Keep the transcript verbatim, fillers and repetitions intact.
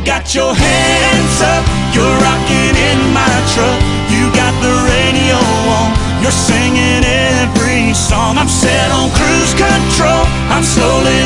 got your hands up, you're rocking in my truck. You got the radio on, you're singing every song. I'm set on cruise control, I'm slowly